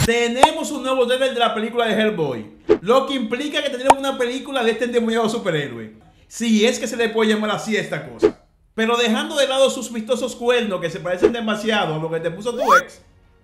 Tenemos un nuevo trailer de la película de Hellboy, lo que implica que tendremos una película de este endemoniado superhéroe, si es que se le puede llamar así a esta cosa. Pero dejando de lado sus vistosos cuernos que se parecen demasiado a lo que te puso tu ex,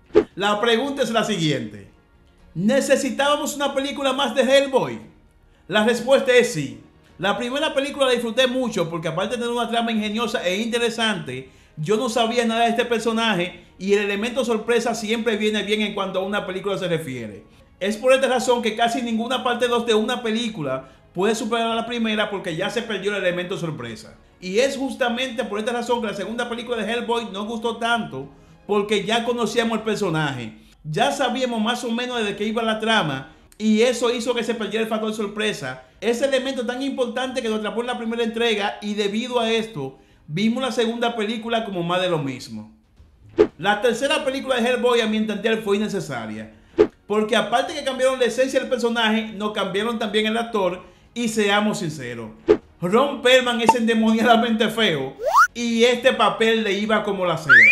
la pregunta es la siguiente: ¿necesitábamos una película más de Hellboy? La respuesta es sí. La primera película la disfruté mucho porque aparte de tener una trama ingeniosa e interesante, yo no sabía nada de este personaje y el elemento sorpresa siempre viene bien en cuanto a una película se refiere. Es por esta razón que casi ninguna parte 2 de una película puede superar a la primera porque ya se perdió el elemento sorpresa. Y es justamente por esta razón que la segunda película de Hellboy no gustó tanto, porque ya conocíamos el personaje, ya sabíamos más o menos de qué iba la trama y eso hizo que se perdiera el factor sorpresa, ese elemento tan importante que nos atrapó en la primera entrega, y debido a esto vimos la segunda película como más de lo mismo. La tercera película de Hellboy a mi entender fue innecesaria, porque aparte que cambiaron la esencia del personaje, nos cambiaron también el actor y seamos sinceros, Ron Perlman es endemoniadamente feo y este papel le iba como la seda.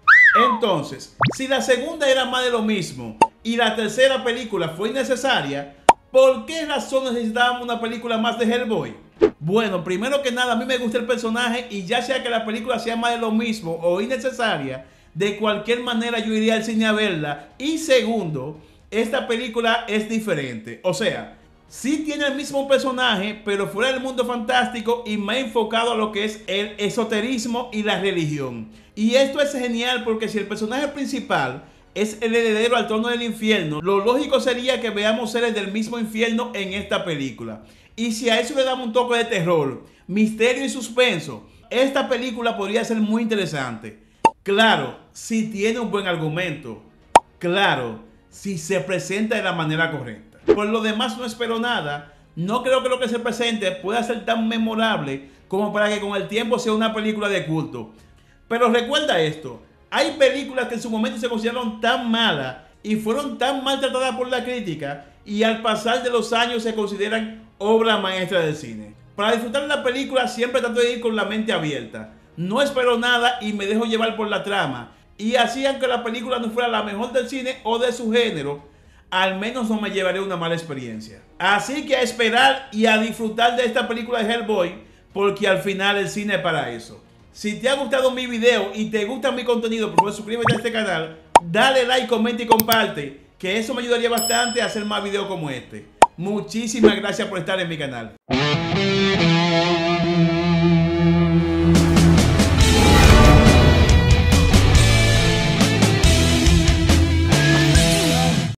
Entonces, si la segunda era más de lo mismo y la tercera película fue innecesaria, ¿por qué razón necesitábamos una película más de Hellboy? Bueno, primero que nada, a mí me gusta el personaje y ya sea que la película sea más de lo mismo o innecesaria, de cualquier manera yo iría al cine a verla. Y segundo, esta película es diferente. O sea, sí tiene el mismo personaje, pero fuera del mundo fantástico y más enfocado a lo que es el esoterismo y la religión. Y esto es genial porque si el personaje principal es el heredero al trono del infierno, lo lógico sería que veamos seres del mismo infierno en esta película. Y si a eso le damos un toque de terror, misterio y suspenso, esta película podría ser muy interesante. Claro, si tiene un buen argumento. Claro, si se presenta de la manera correcta. Por lo demás no espero nada. No creo que lo que se presente pueda ser tan memorable como para que con el tiempo sea una película de culto. Pero recuerda esto: hay películas que en su momento se consideraron tan malas y fueron tan maltratadas por la crítica y al pasar de los años se consideran obra maestra del cine. Para disfrutar de la película siempre trato de ir con la mente abierta. No espero nada y me dejo llevar por la trama. Y así, aunque la película no fuera la mejor del cine o de su género, al menos no me llevaré una mala experiencia. Así que a esperar y a disfrutar de esta película de Hellboy, porque al final el cine es para eso. Si te ha gustado mi video y te gusta mi contenido, por favor suscríbete a este canal, dale like, comenta y comparte, que eso me ayudaría bastante a hacer más videos como este. Muchísimas gracias por estar en mi canal.